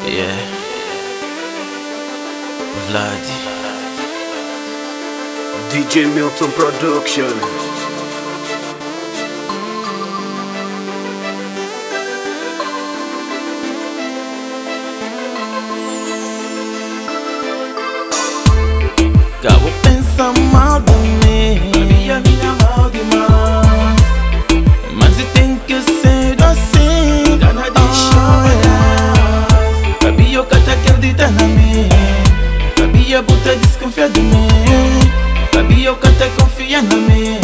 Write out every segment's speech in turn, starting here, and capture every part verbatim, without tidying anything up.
Yeah, Vlad, D J Milton Production. Cabo pensa mal de mim, sabia minha mal demais, mas eu tenho que ser assim. Gana de chorar, sabia que te acredita na mim, sabia que desconfia de mim, sabia que te confia na mim,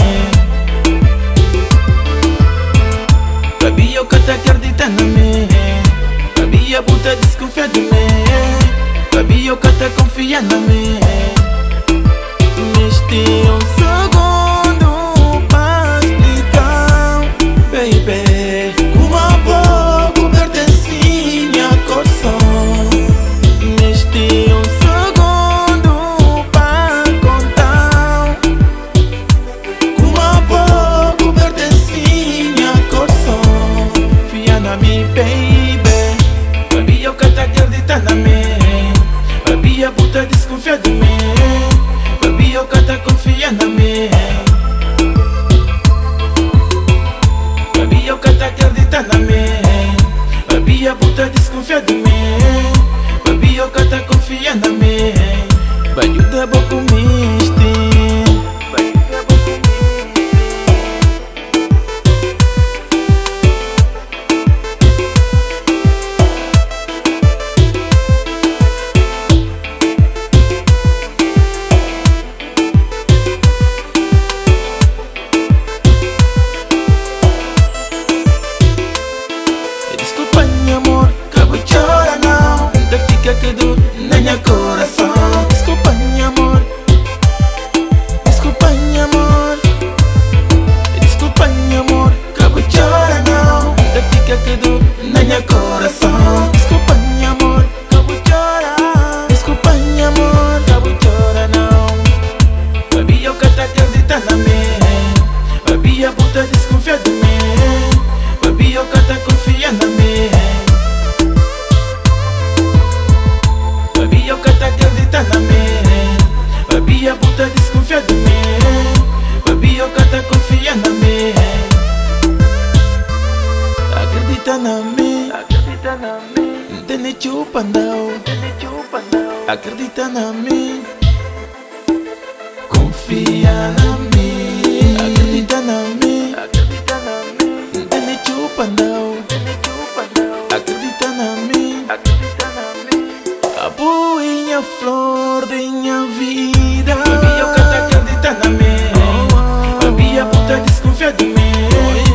sabia que te acredita na mim, sabia que desconfia de mim, sabia que te confia na mim. Neste um segundo para explicar, baby, como a pouco pertence minha coração. Neste um segundo para contar, como a pouco pertence minha coração. Fia na mim, baby, sabia que te acredita na mim, sabia que desconfia de mim, sabia que te confia na mim, sabia que te acredita na mim, sabia que desconfia de mim, sabia que te confia na mim. Vai ajudar pouco misto. Desculpa, meu amor, cabo chora não, ainda fica que dor na minha coração. Desculpa, meu amor, desculpa, meu amor, desculpa, meu amor, cabo chora não, ainda fica que dor na minha coração. Desculpa, meu amor, cabo chora, desculpa, meu amor, cabo chora não. Sabia que te acredita na mim, sabia que desconfia de mim, sabia que te confia na mim, sabia que te acredita na mim, sabia que desconfia de mim, sabia que te confia na mim. Acredita na mim, acredita na mim, tene chupa não, tene chupa não. Acredita na mim, confia na mim, acredita na mim, acredita na mim, tene chupa não, tene chupa não. Acredita na mim, acredita na mim. A boinha flor de minha vida, sabia que te acredita na mim, sabia que desconfia de mim,